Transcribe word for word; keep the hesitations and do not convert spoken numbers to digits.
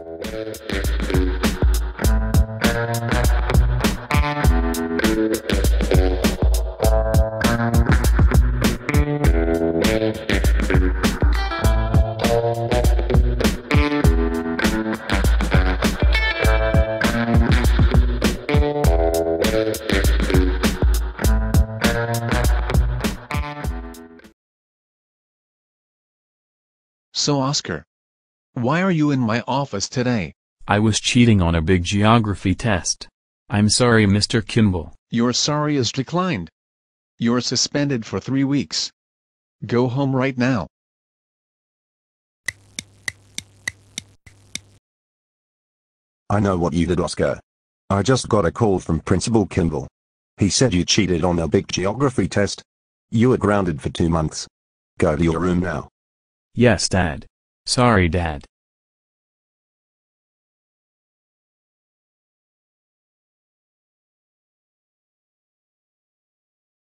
So Oscar, why are you in my office today? I was cheating on a big geography test. I'm sorry, Mister Kimball. Your sorry is declined. You're suspended for three weeks. Go home right now. I know what you did, Oscar. I just got a call from Principal Kimball. He said you cheated on a big geography test. You are grounded for two months. Go to your room now. Yes, Dad. Sorry, Dad.